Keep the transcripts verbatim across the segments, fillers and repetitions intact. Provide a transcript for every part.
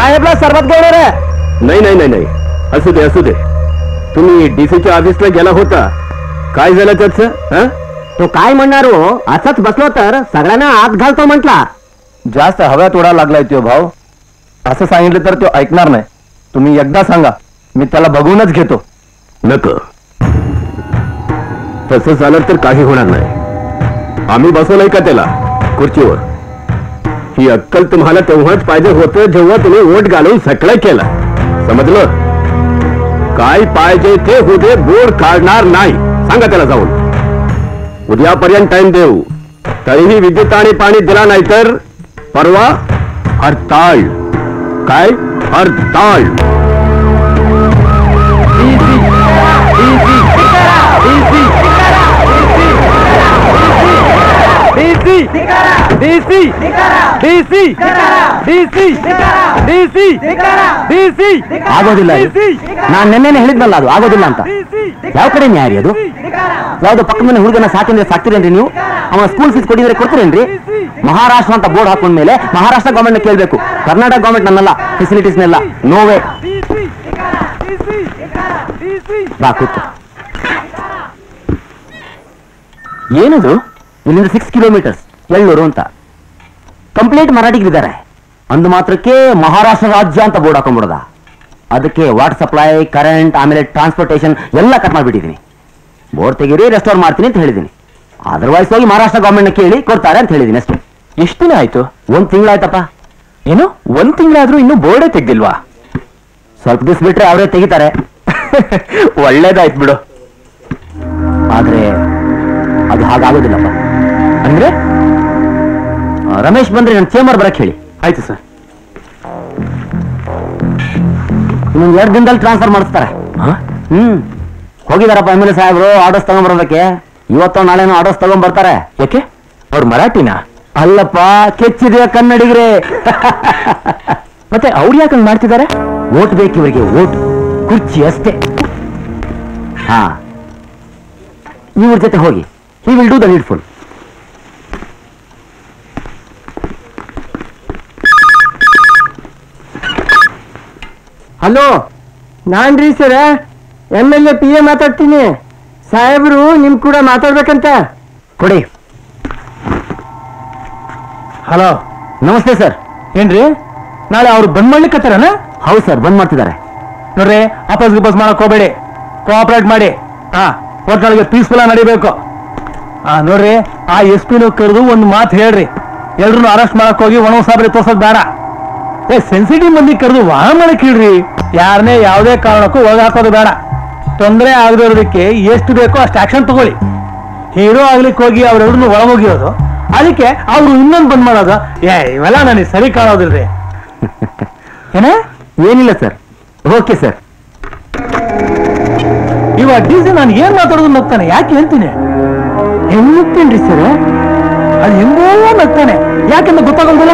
साहेबला सरबत घेऊन रे. नाही नाही नाही नाही असू दे असू दे. तुम्ही डीसीच्या ऑफिसला गेला होता, काय झालं त्याचं? तो काय म्हणणार हो, असंच बसलो तर सगळ्यांना आत घालतो म्हटला. जास्त हव्यात उडा लागलाय तो भाऊ. असं सांगितलं तर तो ऐकणार नाही. तुम्ही एकदा सांगा, मी त्याला बघूनच घेतो. नको, तसं झालं तर काही होणार नाही. आम्ही बसवलंय का त्याला खुर्चीवर? ही अक्कल तुम्हाला तेव्हाच पाहिजे होतं जेव्हा तुम्ही वोट घालून सगळं केलं. समजलं? काय पाहिजे ते होते, बोर्ड काढणार नाही. सांगा त्याला जाऊन. उद्यापर्यंत टाइम देऊ. तरीही विद्युत आणि पाणी दिला नाही तर परवा हरताळ. काय हरताळ? ಆಗೋದಿಲ್ಲ. ನಾನು ನೆನ್ನೆನೆ ಹೇಳಿದ್ನಲ್ಲ ಅದು ಆಗೋದಿಲ್ಲ ಅಂತ. ಯಾವ ಕಡೆ ನ್ಯಾಯ ಅದು? ಯಾವ್ದೋ ಪಕ್ಕ ಮನೆ ಹುಡುಗನ ಸಾಕಿದ್ರೆ ಸಾಕ್ತಿರೇನ್ರಿ ನೀವು? ಅವನ ಸ್ಕೂಲ್ ಫೀಸ್ ಕೊಟ್ಟಿದ್ರೆ ಕೊಡ್ತೀರೇನ್ರಿ? ಮಹಾರಾಷ್ಟ್ರ ಅಂತ ಬೋರ್ಡ್ ಹಾಕೊಂಡ್ಮೇಲೆ ಮಹಾರಾಷ್ಟ್ರ ಗವರ್ಮೆಂಟ್ ಕೇಳಬೇಕು, ಕರ್ನಾಟಕ ಗವರ್ಮೆಂಟ್ ನನ್ನಲ್ಲ ಫೆಸಿಲಿಟೀಸ್ನೆಲ್ಲ. ನೋವೇ ಬಾ ಕೂತು. ಏನದು? ಇಲ್ಲಿಂದ ಸಿಕ್ಸ್ ಕಿಲೋಮೀಟರ್ಸ್ ಎಳ್ಳೂರು ಅಂತ ಕಂಪ್ಲೀಟ್ ಮರಾಠಿಗರಿದ್ದಾರೆ. ಅಂದು ಮಾತ್ರಕ್ಕೆ ಮಹಾರಾಷ್ಟ್ರ ರಾಜ್ಯ ಅಂತ ಬೋರ್ಡ್ ಹಾಕೊಂಡ್ಬಿಡೋದ? ಅದಕ್ಕೆ ವಾಟರ್ ಸಪ್ಲೈ, ಕರೆಂಟ್, ಆಮೇಲೆ ಟ್ರಾನ್ಸ್ಪೋರ್ಟೇಷನ್ ಎಲ್ಲ ಕಟ್ ಮಾಡಿಬಿಟ್ಟಿದ್ದೀನಿ. ಬೋರ್ಡ್ ತೆಗೀರಿ, ರೆಸ್ಟೋರ್ ಮಾಡ್ತೀನಿ ಅಂತ ಹೇಳಿದ್ದೀನಿ. ಅದರ್ವೈಸ್ ಹೋಗಿ ಮಹಾರಾಷ್ಟ್ರ ಗವರ್ಮೆಂಟ್ ಕೇಳಿ ಕೊಡ್ತಾರೆ ಅಂತ ಹೇಳಿದ್ದೀನಿ ಅಷ್ಟೇ. ಎಷ್ಟು ದಿನ ಆಯ್ತು? ಒಂದ್ ತಿಂಗಳಾಯ್ತಪ್ಪ. ಏನು ಒಂದ್ ತಿಂಗಳಾದ್ರೂ ಇನ್ನೂ ಬೋರ್ಡೇ ತೆಗ್ದಿಲ್ವಾ? ಸ್ವಲ್ಪ ದಿವಸ ಬಿಟ್ರೆ ಅವರೇ ತೆಗಿತಾರೆ. ಒಳ್ಳೇದಾಯ್ತು ಬಿಡು. ಆದ್ರೆ ಅದು ಹಾಗಾಗೋದಿಲ್ಲಪ್ಪ. ಅಂದ್ರೆ ರಮೇಶ್ ಬಂದ್ರೆ ನನ್ನ ಚೇಂಬರ್ ಬರಕ್ ಹೇಳಿ. ಆಯ್ತು ಸರ್. ಇನ್ನೊಂದು ಎರಡು ದಿನದಲ್ಲಿ ಟ್ರಾನ್ಸ್ಫರ್ ಮಾಡಿಸ್ತಾರೆ. ಹ್ಮ್ ಹೋಗಿದಾರಪ್ಪ ಎಮ್ ಎಲ್ ಎ ಸಾಹೇಬ್ರು ಆರ್ಡರ್ಸ್ ತಗೊಂಡ್ಬರೋದಕ್ಕೆ. ಇವತ್ತು ನಾಳೆನೋ ಆರ್ಡರ್ಸ್ ತಗೊಂಡ್ ಬರ್ತಾರೆ. ಯಾಕೆ? ಅವ್ರು ಮರಾಠಿನ? ಅಲ್ಲಪ್ಪ, ಕೆಚ್ಚಿದೆ ಕನ್ನಡಿಗರೇ. ಮತ್ತೆ ಅವ್ರು ಯಾಕಂಗ್ ಮಾಡ್ತಿದ್ದಾರೆ? ಓಟ್ ಬೇಕು ಇವರಿಗೆ, ಓಟ್, ಕುರ್ಚಿ ಅಷ್ಟೇ. ಹಾ, ಇವ್ರ ಜೊತೆ ಹೋಗಿ. He will do the needful. Hello, ನಾನ್ರಿ sir M L A P A ಮಾತಾಡ್ತೀನಿ. ಸಾಹೇಬ್ರು ನಿಮ್ ಕೂಡ ಮಾತಾಡ್ಬೇಕಂತ. ಕೊಡಿ. ಹಲೋ, ನಮಸ್ತೆ ಸರ್. ಏನ್ರಿ ನಾಳೆ ಅವ್ರು ಬಂದ್ ಮಾಡ್ಲಿಕ್ಕತ್ತಾರನ? ಹೌದು ಸರ್, ಬಂದ್ ಮಾಡ್ತಿದ್ದಾರೆ. ನೋಡ್ರಿ, ಅಪಸ್ ಗಿಪಸ್ ಮಾಡಕ್ ಹೋಗ್ಬೇಡಿ, ಕೋಆಪರೇಟ್ ಮಾಡಿ. ಹಾ, ಒಟ್ಟಾಳಿಗೆ ಪೀಸ್ಫುಲ್ ಆಗಿ ನಡಿಬೇಕು. ಹಾ ನೋಡ್ರಿ, ಆ ಎಸ್ ಪಿನೂ ಕರೆದು ಒಂದು ಮಾತು ಹೇಳ್ರಿ. ಎಲ್ರು ಅರೆಸ್ಟ್ ಮಾಡಕ್ ಹೋಗಿ ಒಣ ಸಾಬ್ರಿ ತೋರ್ಸೋದ್ ಬೇಡ. ಏ ಸೆನ್ಸಿಟಿವ್ ಮಂದಿ ಕರೆದು ವಾಹನ ಮಾಡಕ್ ಹೇಳ್ರಿ. ಯಾರನ್ನೇ ಯಾವುದೇ ಕಾರಣಕ್ಕೂ ಒಳಗೆ ಹಾಕೋದು ಬೇಡ. ತೊಂದರೆ ಆಗದಿರೋದಕ್ಕೆ ಎಷ್ಟು ಬೇಕೋ ಅಷ್ಟು ಆಕ್ಷನ್ ತಗೊಳ್ಳಿ. ಹೀರೋ ಆಗ್ಲಿಕ್ಕೆ ಹೋಗಿ ಅವ್ರೆಲ್ರೂ ಒಳಗೋಗಿರೋದು, ಅದಕ್ಕೆ ಅವ್ರು ಇನ್ನೊಂದು ಬಂದ್ ಮಾಡೋದು. ಏ ಇವೆಲ್ಲ ನನಗೆ ಸರಿ ಕಾಣೋದಿಲ್ರಿ. ಏನ? ಏನಿಲ್ಲ ಸರ್. Okay sir. ಇವಾಗ ಡಿ ಸಿ ನಾನು ಏನ್ ಮಾತಾಡೋದು ನಗ್ತಾನೆ. ಯಾಕೆ ಹೇಳ್ತೀನಿ? ಹೆಂಗ್ ನಗ್ತೇನ್ರಿ ಸರ್? ಅದು ಹೆಂಗೋ ನಗ್ತಾನೆ. ಯಾಕೆಂದ್ರೆ ಗೊತ್ತಾಗೋದಿಲ್ಲ.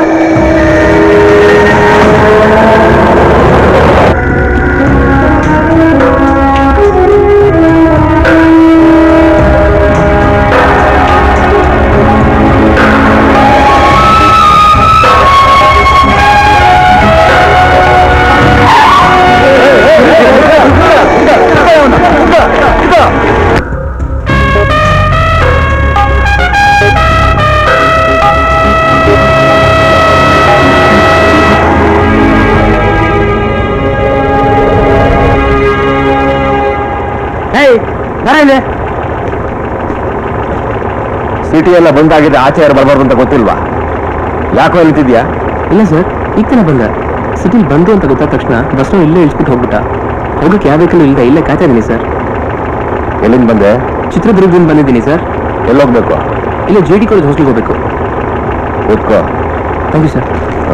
ಸಿಟಿ ಎಲ್ಲ ಬಂದಾಗಿದೆ, ಆಚೆ ಯಾರು ಬರಬಾರ್ದು ಅಂತ ಗೊತ್ತಿಲ್ವಾ? ಯಾಕೋ ಹೇಳ್ತಿದ್ಯಾ? ಇಲ್ಲ ಸರ್, ಈಗ ತಾನೇ ಬಂದ. ಸಿಟಿಲಿ ಬಂದು ಅಂತ ಗೊತ್ತಾದ ತಕ್ಷಣ ಬಸ್ನ ಇಲ್ಲೇ ಇಳಿಸ್ಬಿಟ್ಟು ಹೋಗ್ಬಿಟ್ಟ. ಹೋಗಕ್ಕೆ ಯಾವ ವೆಹಿಕಲ್ ಇಲ್ಲದೆ ಇಲ್ಲೇ ಕಾಯ್ತಾ ಇದ್ದೀನಿ ಸರ್. ಎಲ್ಲಿಂದ ಬಂದೆ? ಚಿತ್ರದುರ್ಗದಿಂದ ಬಂದಿದ್ದೀನಿ ಸರ್. ಎಲ್ಲೋಗ್ಬೇಕು? ಇಲ್ಲ, ಜಿ ಡಿ ಕಾಲೇಜ್ ಹಾಸ್ಟೆಲ್ಗೆ ಹೋಗ್ಬೇಕು. ಕೂತ್ಕೋ. Thank you sir.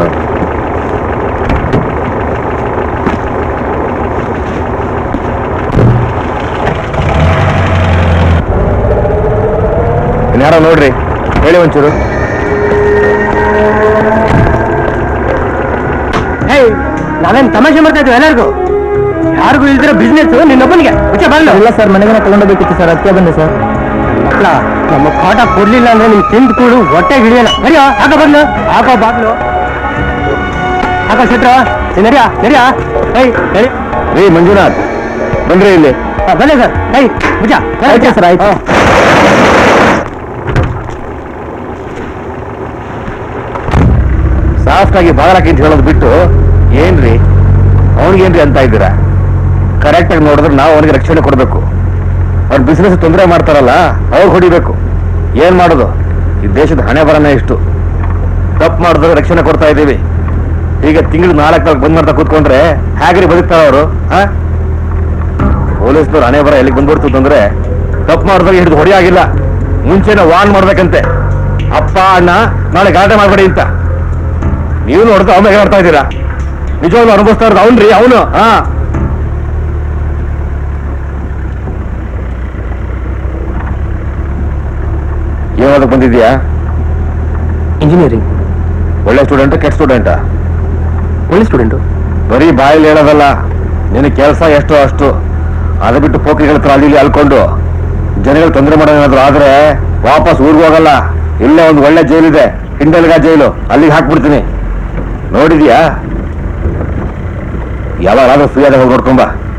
ಯಾರೋ ನೋಡ್ರಿ, ಹೇಳಿ ಒಂಚೂರು. ನಾವೇನ್ ತಮಾಷೆ ಮಾಡ್ತಾ ಇದ್ವಿ ಎಲ್ಲರಿಗೂ? ಯಾರಿಗೂ ಇಲ್ದಿರೋ ಬಿಸ್ನೆಸ್ ನಿನ್ನೊಬ್ಬನಿಗೆ ಮುಚ್ಚೆ ಬರಲ್ಲ. ಇಲ್ಲ ಸರ್, ಮನೆಗೆ ತಗೊಂಡೋಗ್ಬೇಕಿತ್ತು ಸರ್, ಅದಕ್ಕೆ ಬಂದೆ ಸರ್. ಮಕ್ಕಳ ನಮ್ಮ ಕಾಟ ಕೊಡ್ಲಿಲ್ಲ ಅಂದ್ರೆ ನಿಮ್ ತಿಂದು ಕೂಡು ಹೊಟ್ಟೆ ಹಿಡಿಯಲ್ಲ. ಬರಿಯೋ, ಹಾಕೋ ಬದ್ಲು, ಹಾಕೋ ಬಾಗ್ಲು, ಹಾಕೋ ಶೆಟ್ರ. ನಡಿಯಾ ನಡಿಯಾ ಐ ನಡಿ ರೀ ಮಂಜುನಾಥ್ ಬನ್ರಿ ಇಲ್ಲಿ ಬನ್ನಿ ಸರ್ ಐ ಮುಜ ಸರ್ ಆಯ್ತು ಸಾಫ್ಟ್ ಆಗಿ ಬಾಗಲಾಕಿ ಅಂತ ಹೇಳೋದು ಬಿಟ್ಟು ಏನ್ರಿ ಅವನಿಗೇನ್ರಿ ಅಂತ ಇದ್ದೀರಾ? ಕರೆಕ್ಟ್ ಆಗಿ ನೋಡಿದ್ರೆ ನಾವು ಅವನಿಗೆ ರಕ್ಷಣೆ ಕೊಡಬೇಕು. ಅವ್ರ ಬಿಸ್ನೆಸ್ ತೊಂದರೆ ಮಾಡ್ತಾರಲ್ಲ ಅವ್ರು ಹೊಡಿಬೇಕು. ಏನ್ ಮಾಡೋದು? ಈ ದೇಶದ ಹಣೆ ಬರನೇ ಇಷ್ಟು. ತಪ್ಪು ಮಾಡಿದ್ರೆ ರಕ್ಷಣೆ ಕೊಡ್ತಾ ಇದ್ದೀವಿ. ಈಗ ತಿಂಗಳು ನಾಲ್ಕು ನಾಲ್ಕು ಬಂದ್ ಮಾಡ್ತಾ ಕೂತ್ಕೊಂಡ್ರೆ ಹೇಗ್ರಿ ಬದುಕ್ತಾರ ಅವರು? ಹಾ ಪೊಲೀಸ್ನವ್ರು ಹಣೆ ಬರ ಎಲ್ಲಿಗೆ ಬಂದ್ಬಿಡ್ತು ಅಂದ್ರೆ ತಪ್ಪು ಮಾಡಿದ್ರೆ ಹಿಡಿದು ಹೊಡೆಯಾಗಿಲ್ಲ, ಮುಂಚೆನೆ ವಾರ್ನ್ ಮಾಡ್ಬೇಕಂತೆ. ಅಪ್ಪ ಅಣ್ಣ ನಾಳೆ ಗಲಾಟೆ ಮಾಡ್ಬೇಡಿ ಅಂತ. ನೀವು ನೋಡ್ತಾ ಅವನಿಗೆ ಮಾಡ್ತಾ ಇದ್ದೀರಾ? ನಿಜವಾಗ್ಲೂ ಅನುಭವಿಸ್ತಾ ಇರೋದು ಅವನ್ರಿ ಅವನು. ಹಾ ಏನಾದಕ್ಕೆ ಬಂದಿದ್ಯಾ? ಇಂಜಿನಿಯರಿಂಗ್. ಒಳ್ಳೆ ಸ್ಟೂಡೆಂಟ್ ಕೆಟ್ಟ ಸ್ಟೂಡೆಂಟಾ? ಒಳ್ಳೆ ಸ್ಟೂಡೆಂಟು. ಬರೀ ಬಾಯಲ್ಲಿ ಹೇಳೋದಲ್ಲ, ನಿನ್ನ ಕೆಲಸ ಎಷ್ಟೋ ಅಷ್ಟು. ಅದು ಬಿಟ್ಟು ಪೋಖ್ರಿಗಳ ಹತ್ರ ಅಲ್ಲಿ ಇಲ್ಲಿ ಅಲ್ಕೊಂಡು ಜನಗಳು ತೊಂದರೆ ಮಾಡೋದೇನಾದ್ರು ಆದ್ರೆ ವಾಪಸ್ ಊರಿಗೆ ಹೋಗಲ್ಲ. ಇಲ್ಲೇ ಒಂದು ಒಳ್ಳೆ ಜೈಲಿದೆ, ಹಿಂಡಲ್ಗ ಜೈಲು, ಅಲ್ಲಿಗೆ ಹಾಕ್ಬಿಡ್ತೀನಿ. ನೋಡಿದ್ಯಾ? ಯಾವಾಗಾದ್ರೂ ಫ್ರೀ ಆದಾಗ ಹೋಗಿ ನೋಡ್ಕೊಂಬ.